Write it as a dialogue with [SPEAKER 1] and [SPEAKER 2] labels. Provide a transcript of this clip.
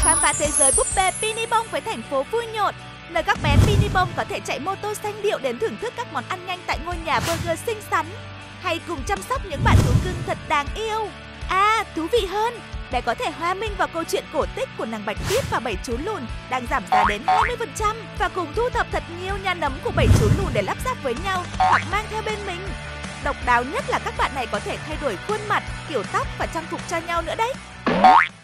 [SPEAKER 1] Khám phá thế giới búp bê Pinibông với thành phố vui nhộn, nơi các bé Pinibông có thể chạy mô tô xanh điệu đến thưởng thức các món ăn nhanh tại ngôi nhà burger xinh xắn, hay cùng chăm sóc những bạn thú cưng thật đáng yêu. Thú vị hơn, bé có thể hòa mình vào câu chuyện cổ tích của nàng Bạch Tuyết và 7 chú lùn đang giảm giá đến 20% và cùng thu thập thật nhiều nha nấm của 7 chú lùn để lắp ráp với nhau hoặc mang theo bên mình. Độc đáo nhất là các bạn này có thể thay đổi khuôn mặt, kiểu tóc và trang phục cho nhau nữa đấy.